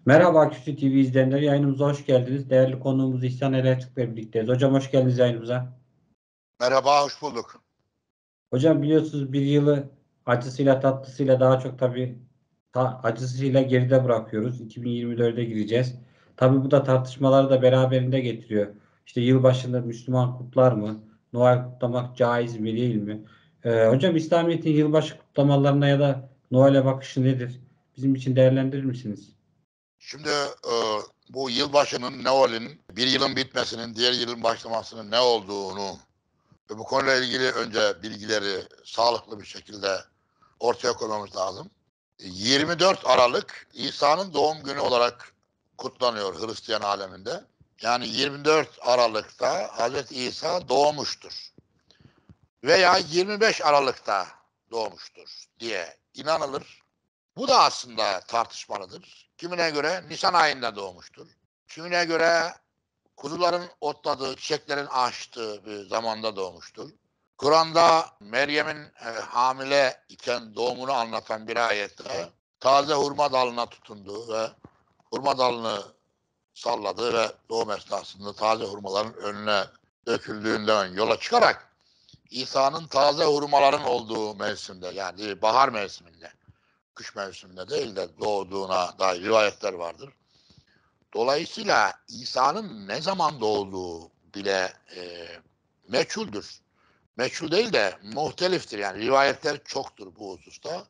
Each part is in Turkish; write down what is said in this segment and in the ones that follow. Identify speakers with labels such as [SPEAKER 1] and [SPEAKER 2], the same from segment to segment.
[SPEAKER 1] Merhaba Aküsü TV izleyenleri, yayınımıza hoş geldiniz. Değerli konuğumuz İhsan Elçik'le birlikteyiz. Hocam hoş geldiniz yayınımıza.
[SPEAKER 2] Merhaba, hoş bulduk.
[SPEAKER 1] Hocam biliyorsunuz bir yılı acısıyla tatlısıyla daha çok tabii acısıyla geride bırakıyoruz. 2024'e gireceğiz. Tabii bu da tartışmaları da beraberinde getiriyor. İşte yılbaşında Müslüman kutlar mı? Noel kutlamak caiz mi değil mi? Hocam İslamiyet'in yılbaşı kutlamalarına ya da Noel'e bakışı nedir? Bizim için değerlendirir misiniz?
[SPEAKER 2] Şimdi bu yılbaşının, Noel'in, bir yılın bitmesinin, diğer yılın başlamasının ne olduğunu ve bu konuyla ilgili önce bilgileri sağlıklı bir şekilde ortaya koymamız lazım. 24 Aralık İsa'nın doğum günü olarak kutlanıyor Hristiyan aleminde. Yani 24 Aralık'ta Hz. İsa doğmuştur. Veya 25 Aralık'ta doğmuştur diye inanılır. Bu da aslında tartışmalıdır. Kimine göre Nisan ayında doğmuştur. Kimine göre kuzuların otladığı, çiçeklerin açtığı bir zamanda doğmuştur. Kur'an'da Meryem'in hamile iken doğumunu anlatan bir ayette taze hurma dalına tutunduğu ve hurma dalını salladığı ve doğum esnasında taze hurmaların önüne döküldüğünden yola çıkarak İsa'nın taze hurmaların olduğu mevsimde, yani bahar mevsiminde, kış mevsiminde değil de doğduğuna dair rivayetler vardır. Dolayısıyla İsa'nın ne zaman doğduğu bile meçhuldür. Meçhul değil de muhteliftir. Yani rivayetler çoktur bu hususta.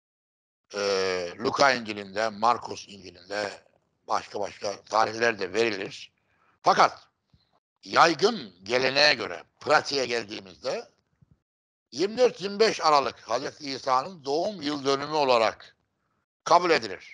[SPEAKER 2] Luka İncil'inde, Markus İncil'inde başka tarihler de verilir. Fakat yaygın geleneğe göre pratiğe geldiğimizde 24-25 Aralık Hazreti İsa'nın doğum yıl dönümü olarak kabul edilir.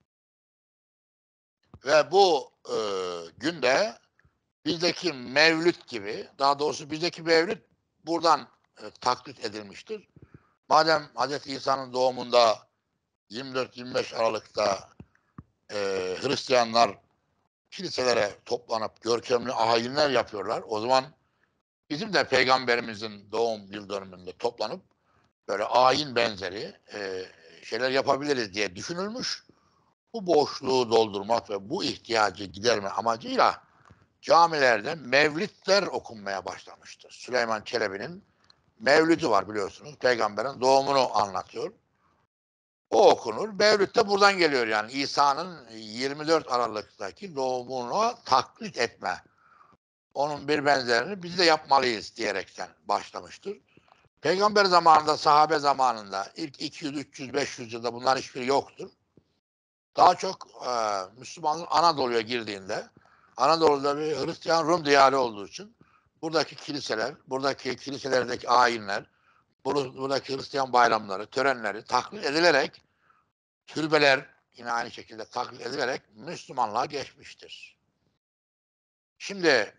[SPEAKER 2] Ve bu günde bizdeki mevlüt gibi, daha doğrusu bizdeki mevlüt buradan taklit edilmiştir. Madem Hz. İsa'nın doğumunda 24-25 Aralık'ta Hristiyanlar kiliselere toplanıp görkemli ayinler yapıyorlar. O zaman bizim de Peygamberimizin doğum yıl dönümünde toplanıp böyle ayin benzeri şeyler yapabiliriz diye düşünülmüş. Bu boşluğu doldurmak ve bu ihtiyacı giderme amacıyla camilerde mevlidler okunmaya başlamıştır. Süleyman Çelebi'nin mevlidi var biliyorsunuz. Peygamberin doğumunu anlatıyor. O okunur. Mevlid de buradan geliyor yani. İsa'nın 24 Aralık'taki doğumunu taklit etme. Onun bir benzerini biz de yapmalıyız diyerekten başlamıştır. Peygamber zamanında, sahabe zamanında ilk 200, 300, 500 yılda bunların hiçbiri yoktur. Daha çok Müslümanın Anadolu'ya girdiğinde, Anadolu'da bir Hristiyan Rum diyarı olduğu için buradaki kiliseler, buradaki kiliselerdeki ayinler, buradaki Hristiyan bayramları, törenleri taklit edilerek, türbeler yine aynı şekilde taklit edilerek Müslümanlığa geçmiştir. Şimdi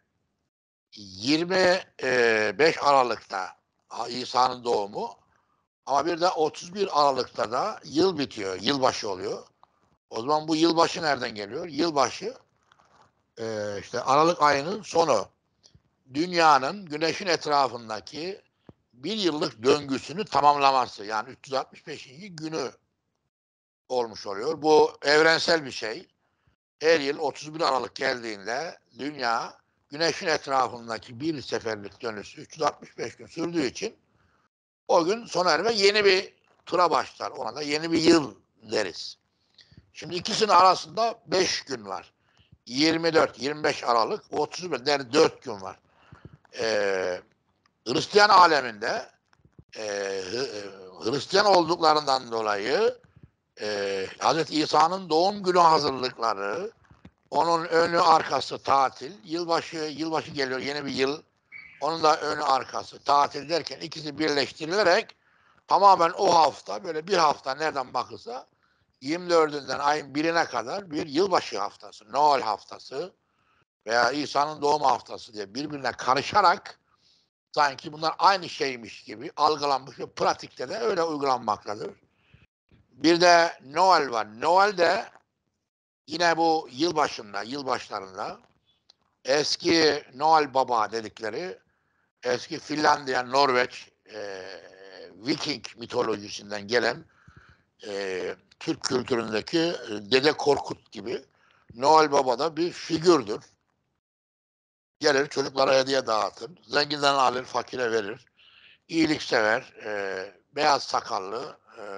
[SPEAKER 2] 25 Aralık'ta İsa'nın doğumu ama bir de 31 Aralık'ta da yıl bitiyor, yılbaşı oluyor. O zaman bu yılbaşı nereden geliyor? Yılbaşı işte Aralık ayının sonu. Dünyanın güneşin etrafındaki bir yıllık döngüsünü tamamlaması. Yani 365. günü olmuş oluyor. Bu evrensel bir şey. Her yıl 31 Aralık geldiğinde dünya güneşin etrafındaki bir seferlik dönüşü 365 gün sürdüğü için o gün sona erer ve yeni bir tura başlar. Ona da yeni bir yıl deriz. Şimdi ikisinin arasında 5 gün var. 24, 25 Aralık, 31 yani 4 gün var. Hristiyan aleminde Hristiyan olduklarından dolayı Hz. İsa'nın doğum günü hazırlıkları, onun önü arkası tatil, yılbaşı geliyor, yeni bir yıl, onun da önü arkası tatil derken ikisi birleştirilerek tamamen o hafta, böyle bir hafta nereden bakılsa 24'ünden ayın 1'ine kadar bir yılbaşı haftası, Noel haftası veya İsa'nın doğum haftası diye birbirine karışarak sanki bunlar aynı şeymiş gibi algılanmış ve pratikte de öyle uygulanmaktadır. Bir de Noel var. Noel de yine bu yılbaşlarında eski Noel Baba dedikleri eski Finlandiya, Norveç, Viking mitolojisinden gelen Türk kültüründeki Dede Korkut gibi Noel Baba da bir figürdür. Gelir çocuklara hediye dağıtır. Zenginden alır, fakire verir. İyiliksever, beyaz sakallı,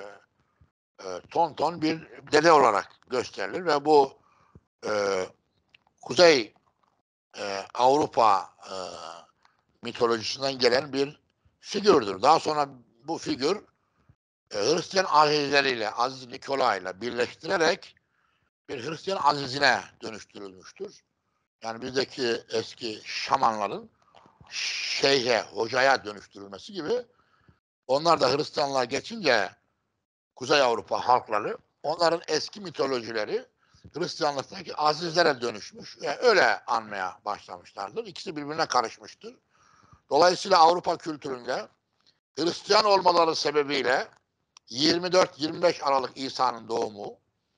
[SPEAKER 2] tonton bir dede olarak gösterilir ve bu e, Kuzey Avrupa mitolojisinden gelen bir figürdür. Daha sonra bu figür Hristiyan azizleriyle, Aziz Nikolay'la birleştirerek bir Hristiyan azizine dönüştürülmüştür. Yani bizdeki eski şamanların şeyhe, hocaya dönüştürülmesi gibi onlar da Hristiyanlığa geçince Kuzey Avrupa halkları onların eski mitolojileri Hristiyanlıktaki azizlere dönüşmüş ve öyle anmaya başlamışlardır. İkisi birbirine karışmıştır. Dolayısıyla Avrupa kültüründe Hristiyan olmaları sebebiyle 24-25 Aralık İsa'nın doğumu,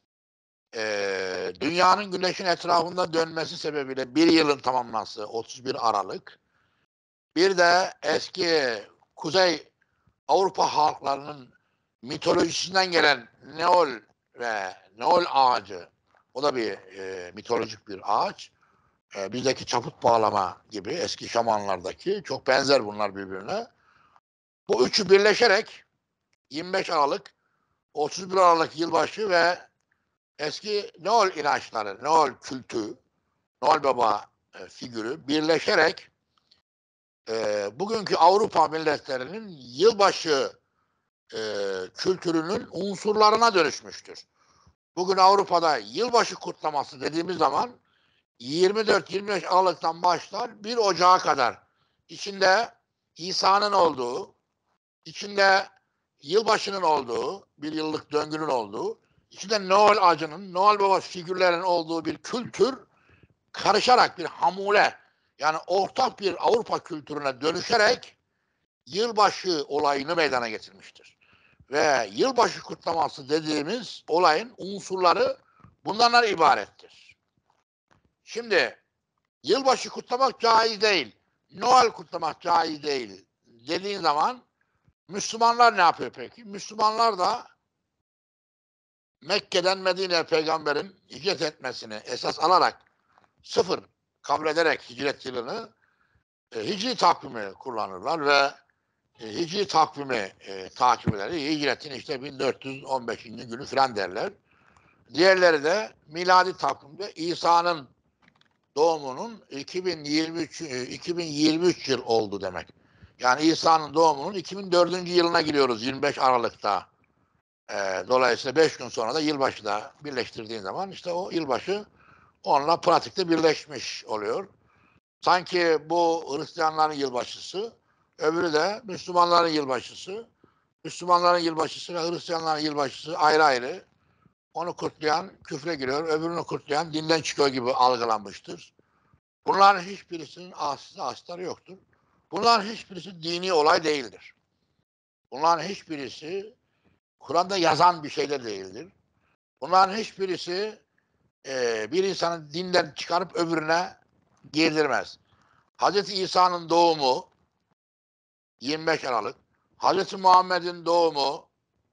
[SPEAKER 2] dünyanın güneşin etrafında dönmesi sebebiyle bir yılın tamamlanması 31 Aralık, bir de eski Kuzey Avrupa halklarının mitolojisinden gelen Neol ve Neol ağacı, o da bir mitolojik bir ağaç. Bizdeki çaput bağlama gibi eski şamanlardaki çok benzer bunlar birbirine. Bu üçü birleşerek 25 Aralık, 31 Aralık yılbaşı ve eski Noel inançları, Noel kültü, Noel Baba figürü birleşerek bugünkü Avrupa milletlerinin yılbaşı kültürünün unsurlarına dönüşmüştür. Bugün Avrupa'da yılbaşı kutlaması dediğimiz zaman 24-25 Aralık'tan başlar 1 Ocağı kadar içinde İsa'nın olduğu, içinde yılbaşının olduğu, bir yıllık döngünün olduğu, içinde Noel ağacının, Noel Baba figürlerinin olduğu bir kültür karışarak bir hamule, yani ortak bir Avrupa kültürüne dönüşerek yılbaşı olayını meydana getirmiştir. Ve yılbaşı kutlaması dediğimiz olayın unsurları bundan ibarettir. Şimdi yılbaşı kutlamak caiz değil, Noel kutlamak caiz değil dediğin zaman Müslümanlar ne yapıyor peki? Müslümanlar da Mekke'den Medine'ye peygamberin hicret etmesini esas alarak sıfır kabul ederek hicret yılını hicri takvimi kullanırlar ve hicri takvimi takip eder. Hicretin işte 1415. günü falan derler. Diğerleri de miladi takvimde İsa'nın doğumunun 2023 yıl oldu demek. Yani İsa'nın doğumunun 2004. yılına giriyoruz 25 Aralık'ta. Dolayısıyla 5 gün sonra da yılbaşı da birleştirdiğin zaman işte o yılbaşı onunla pratikte birleşmiş oluyor. Sanki bu Hristiyanların yılbaşısı, öbürü de Müslümanların yılbaşısı. Müslümanların yılbaşısı ve Hristiyanların yılbaşısı ayrı ayrı. Onu kutlayan küfre giriyor, öbürünü kutlayan dinden çıkıyor gibi algılanmıştır. Bunların hiçbirisinin asları yoktur. Bunların hiçbirisi dini olay değildir. Bunların hiçbirisi Kur'an'da yazan bir şey de değildir. Bunların hiçbirisi bir insanın dinden çıkarıp öbürüne girdirmez. Hz. İsa'nın doğumu 25 Aralık, Hz. Muhammed'in doğumu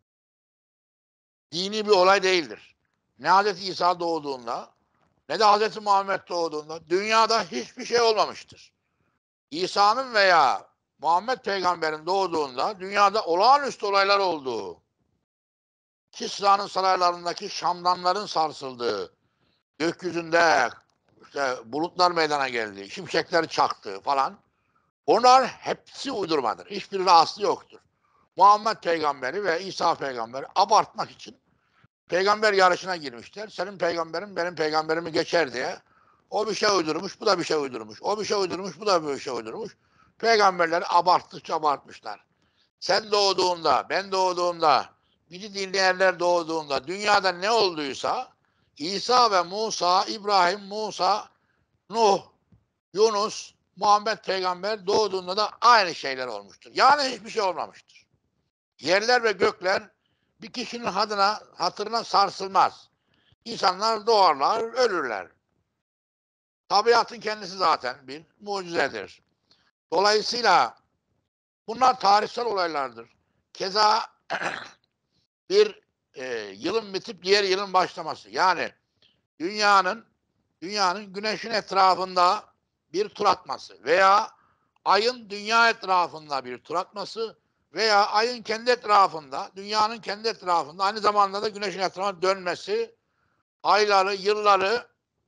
[SPEAKER 2] dini bir olay değildir. Ne Hz. İsa doğduğunda ne de Hz. Muhammed doğduğunda dünyada hiçbir şey olmamıştır. İsa'nın veya Muhammed peygamberin doğduğunda dünyada olağanüstü olaylar olduğu, Kisra'nın saraylarındaki şamdanların sarsıldığı, gökyüzünde işte bulutlar meydana geldi, şimşekler çaktı falan. Onlar hepsi uydurmadır. Hiçbirinin aslı yoktur. Muhammed peygamberi ve İsa peygamberi abartmak için peygamber yarışına girmişler. Senin peygamberin benim peygamberimi geçer diye. O bir şey uydurmuş, bu da bir şey uydurmuş. O bir şey uydurmuş, bu da bir şey uydurmuş. Peygamberleri abarttıkça abartmışlar. Sen doğduğunda, ben doğduğumda, bizi dinleyenler doğduğunda dünyada ne olduysa İsa ve Musa, İbrahim, Musa, Nuh, Yunus, Muhammed peygamber doğduğunda da aynı şeyler olmuştur. Yani hiçbir şey olmamıştır. Yerler ve gökler bir kişinin hatırına sarsılmaz. İnsanlar doğarlar, ölürler. Tabiatın kendisi zaten bir mucizedir. Dolayısıyla bunlar tarihsel olaylardır. Keza bir yılın bitip diğer yılın başlaması. Yani dünyanın güneşin etrafında bir tur atması veya ayın dünya etrafında bir tur atması veya ayın kendi etrafında, dünyanın kendi etrafında aynı zamanda da güneşin etrafında dönmesi, ayları, yılları,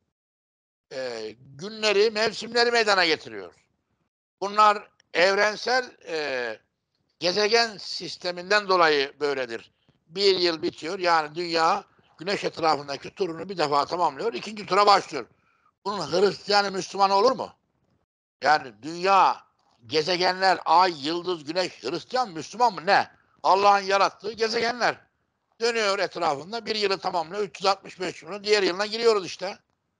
[SPEAKER 2] günleri, mevsimleri meydana getiriyor. Bunlar evrensel gezegen sisteminden dolayı böyledir. Bir yıl bitiyor. Yani dünya güneş etrafındaki turunu bir defa tamamlıyor. İkinci tura başlıyor. Bunun Hristiyanı Müslümanı olur mu? Yani dünya, gezegenler, ay, yıldız, güneş, Hristiyan, Müslüman mı ne? Allah'ın yarattığı gezegenler. Dönüyor etrafında bir yılı tamamlıyor. 365 yılın diğer yılına giriyoruz işte.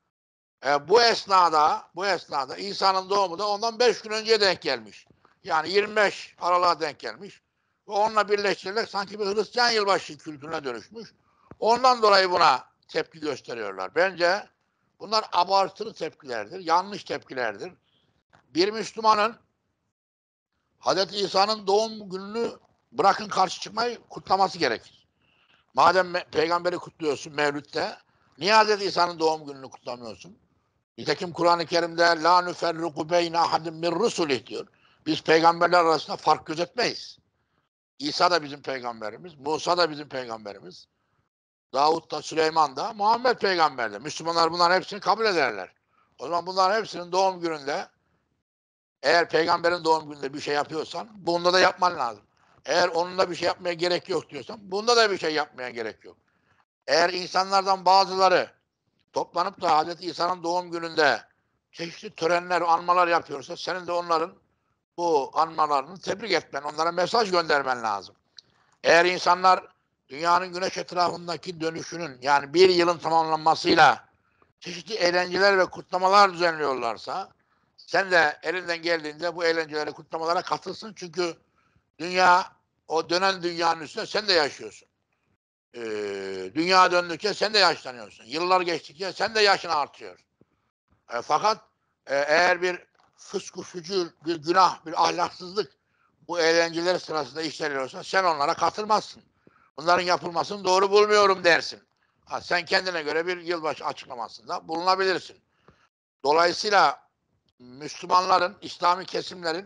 [SPEAKER 2] Bu esnada İsa'nın doğumu da ondan 5 gün önceye denk gelmiş. Yani 25 Aralık'a denk gelmiş. Ve onunla birleştirilerek sanki bir Hristiyan yılbaşı kültürüne dönüşmüş. Ondan dolayı buna tepki gösteriyorlar. Bence bunlar abartılı tepkilerdir, yanlış tepkilerdir. Bir Müslümanın Hz. İsa'nın doğum gününü bırakın karşı çıkmayı kutlaması gerekir. Madem peygamberi kutluyorsun Mevlüt'te, niye Hz. İsa'nın doğum gününü kutlamıyorsun? Nitekim Kur'an-ı Kerim'de la nüferriku beyne ahadim min rusulih diyor. Biz peygamberler arasında fark gözetmeyiz. İsa da bizim peygamberimiz, Musa da bizim peygamberimiz, Davut da, Süleyman da, Muhammed peygamber de. Müslümanlar bunların hepsini kabul ederler. O zaman bunların hepsinin doğum gününde, eğer peygamberin doğum gününde bir şey yapıyorsan bunda da yapman lazım. Eğer onunla bir şey yapmaya gerek yok diyorsan bunda da bir şey yapmaya gerek yok. Eğer insanlardan bazıları toplanıp da Hz. İsa'nın doğum gününde çeşitli törenler, anmalar yapıyorsa senin de onların bu anmalarını tebrik etmen, onlara mesaj göndermen lazım. Eğer insanlar dünyanın güneş etrafındaki dönüşünün yani bir yılın tamamlanmasıyla çeşitli eğlenceler ve kutlamalar düzenliyorlarsa sen de elinden geldiğinde bu eğlencelere, kutlamalara katılsın. Çünkü dünya, o dönen dünyanın üstünde sen de yaşıyorsun. Dünya döndükçe sen de yaşlanıyorsun. Yıllar geçtikçe sen de yaşın artıyor. Fakat eğer bir fısk-ı fücur, bir günah, bir ahlaksızlık bu eğlenceler sırasında işleniyorsa sen onlara katılmazsın. Bunların yapılmasını doğru bulmuyorum dersin. Sen kendine göre bir yılbaşı açıklamasında bulunabilirsin. Dolayısıyla Müslümanların, İslami kesimlerin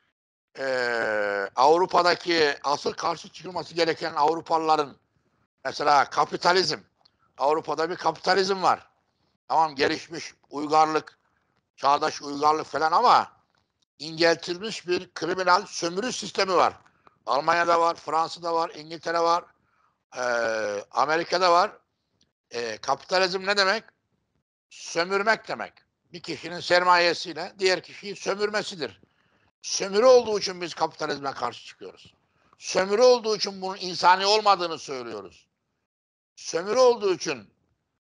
[SPEAKER 2] Avrupa'daki asıl karşı çıkılması gereken Avrupalıların mesela kapitalizm. Avrupa'da bir kapitalizm var. Tamam gelişmiş uygarlık, çağdaş uygarlık falan ama inceltilmiş bir kriminal sömürü sistemi var. Almanya'da var, Fransa'da var, İngiltere var, Amerika'da var. Kapitalizm ne demek? Sömürmek demek. Bir kişinin sermayesiyle diğer kişiyi sömürmesidir. Sömürü olduğu için biz kapitalizme karşı çıkıyoruz. Sömürü olduğu için bunun insani olmadığını söylüyoruz. Sömürü olduğu için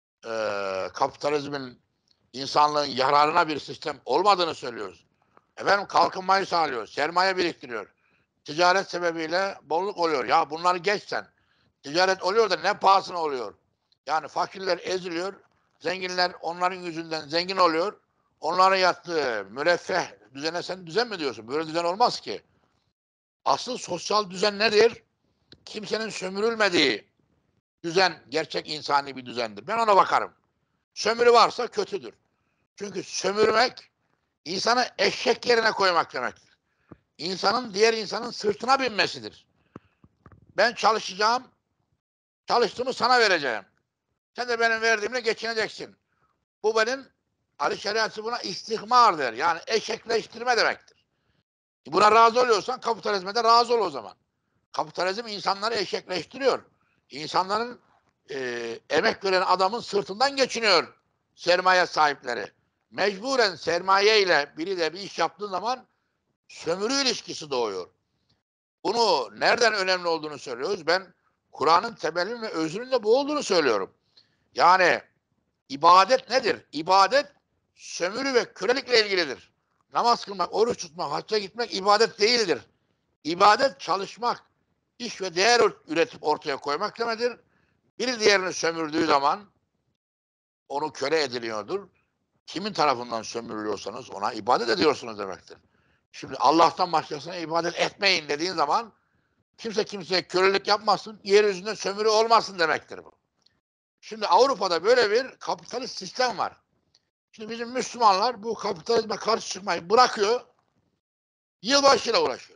[SPEAKER 2] kapitalizmin insanlığın yararına bir sistem olmadığını söylüyoruz. Efendim kalkınmayı sağlıyor, sermaye biriktiriyor. Ticaret sebebiyle bolluk oluyor. Ya bunları geç sen. Ticaret oluyor da ne pahasına oluyor. Yani fakirler eziliyor, zenginler onların yüzünden zengin oluyor. Onların yattığı müreffeh düzene sen düzen mi diyorsun? Böyle düzen olmaz ki. Asıl sosyal düzen nedir? Kimsenin sömürülmediği düzen gerçek insani bir düzendir. Ben ona bakarım. Sömürü varsa kötüdür. Çünkü sömürmek insanı eşek yerine koymak demektir. İnsanın diğer insanın sırtına binmesidir. Ben çalışacağım, çalıştığımı sana vereceğim. Sen de benim verdiğimle geçineceksin. Bu benim Ali şeriatı buna istihmar der. Yani eşekleştirme demektir. Buna razı oluyorsan kapitalizme de razı ol o zaman. Kapitalizm insanları eşekleştiriyor. İnsanların emek veren adamın sırtından geçiniyor sermaye sahipleri. Mecburen sermaye ile biri de bir iş yaptığı zaman sömürü ilişkisi doğuyor. Bunu nereden önemli olduğunu söylüyoruz. Ben Kur'an'ın temelinin ve özünün de bu olduğunu söylüyorum. Yani ibadet nedir? İbadet sömürü ve kölelikle ilgilidir. Namaz kılmak, oruç tutmak, hacca gitmek ibadet değildir. İbadet çalışmak, iş ve değer üretip ortaya koymak demektir. Bir diğerini sömürdüğü zaman onu köle ediliyordur. Kimin tarafından sömürülüyorsanız ona ibadet ediyorsunuz demektir. Şimdi Allah'tan başkasına ibadet etmeyin dediğin zaman Kimse kimseye kölelik yapmasın, yeryüzünde sömürü olmasın demektir bu. Şimdi Avrupa'da böyle bir kapitalist sistem var. Şimdi bizim Müslümanlar bu kapitalizme karşı çıkmayı bırakıyor, yılbaşıyla uğraşıyor.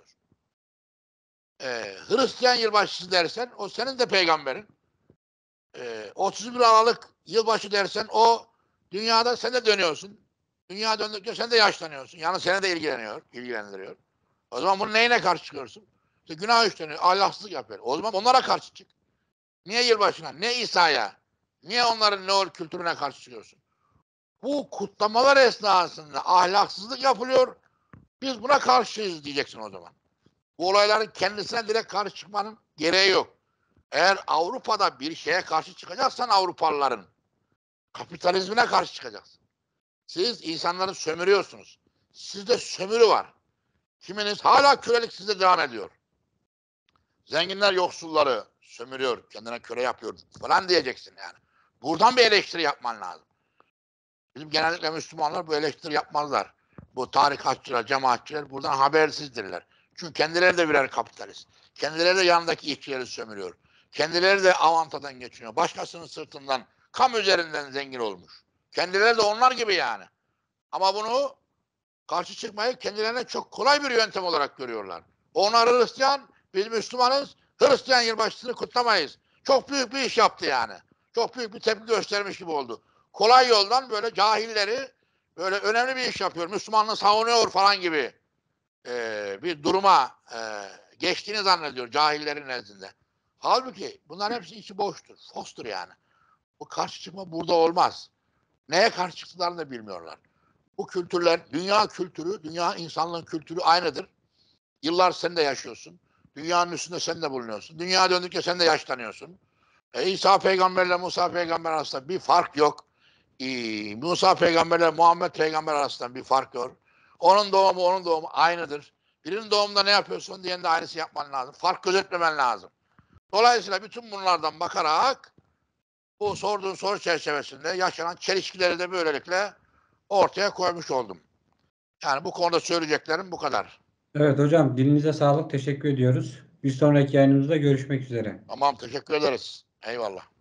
[SPEAKER 2] Hristiyan yılbaşısı dersen o senin de peygamberin. 31 Aralık yılbaşı dersen o dünyada sen de dönüyorsun. Dünya döndükçe sen de yaşlanıyorsun. Yani seni de ilgilendiriyor. O zaman bunun neyine karşı çıkıyorsun? İşte günah işleniyor, ahlaksızlık yapıyor. O zaman onlara karşı çık. Niye yılbaşına? Niye İsa'ya? Niye onların Noel kültürüne karşı çıkıyorsun? Bu kutlamalar esnasında ahlaksızlık yapılıyor. Biz buna karşıyız diyeceksin o zaman. Bu olayların kendisine direkt karşı çıkmanın gereği yok. Eğer Avrupa'da bir şeye karşı çıkacaksan Avrupalıların kapitalizmine karşı çıkacaksın. Siz insanları sömürüyorsunuz. Sizde sömürü var. Kiminiz hala kölelik sizde devam ediyor. Zenginler yoksulları sömürüyor, kendine köle yapıyor falan diyeceksin yani. Buradan bir eleştiri yapman lazım. Bizim genellikle Müslümanlar bu eleştiri yapmazlar. Bu tarikatçılar, cemaatçiler buradan habersizdirler. Çünkü kendileri de birer kapitalist. Kendileri de yanındaki işçileri sömürüyor. Kendileri de avantadan geçiniyor. Başkasının sırtından, kamu üzerinden zengin olmuş. Kendileri de onlar gibi yani. Ama bunu karşı çıkmayı kendilerine çok kolay bir yöntem olarak görüyorlar. Onlar Hristiyan, biz Müslümanız, Hristiyan yılbaşısını kutlamayız. Çok büyük bir iş yaptı yani. Çok büyük bir tepki göstermiş gibi oldu. Kolay yoldan böyle cahilleri böyle önemli bir iş yapıyor, Müslümanlığı savunuyor falan gibi bir duruma geçtiğini zannediyor cahillerin nezdinde. Halbuki bunların hepsi içi boştur, fostur yani. Bu karşı çıkma burada olmaz. Neye karşı çıktıklarını da bilmiyorlar. Bu kültürler, dünya kültürü, dünya insanlığın kültürü aynıdır. Yıllar sen de yaşıyorsun. Dünyanın üstünde sen de bulunuyorsun. Dünya döndükçe sen de yaşlanıyorsun. İsa peygamberle Musa peygamber arasında bir fark yok. Musa peygamberle Muhammed peygamber arasında bir fark yok. Onun doğumu aynıdır. Birinin doğumunda ne yapıyorsun diğerinin de aynısı yapman lazım. Fark gözetmemen lazım. Dolayısıyla bütün bunlardan bakarak bu sorduğun soru çerçevesinde yaşanan çelişkileri de böylelikle ortaya koymuş oldum. Yani bu konuda söyleyeceklerim bu kadar.
[SPEAKER 1] Evet hocam, dilinize sağlık. Teşekkür ediyoruz. Bir sonraki yayınımızda görüşmek üzere.
[SPEAKER 2] Tamam, teşekkür ederiz. Eyvallah.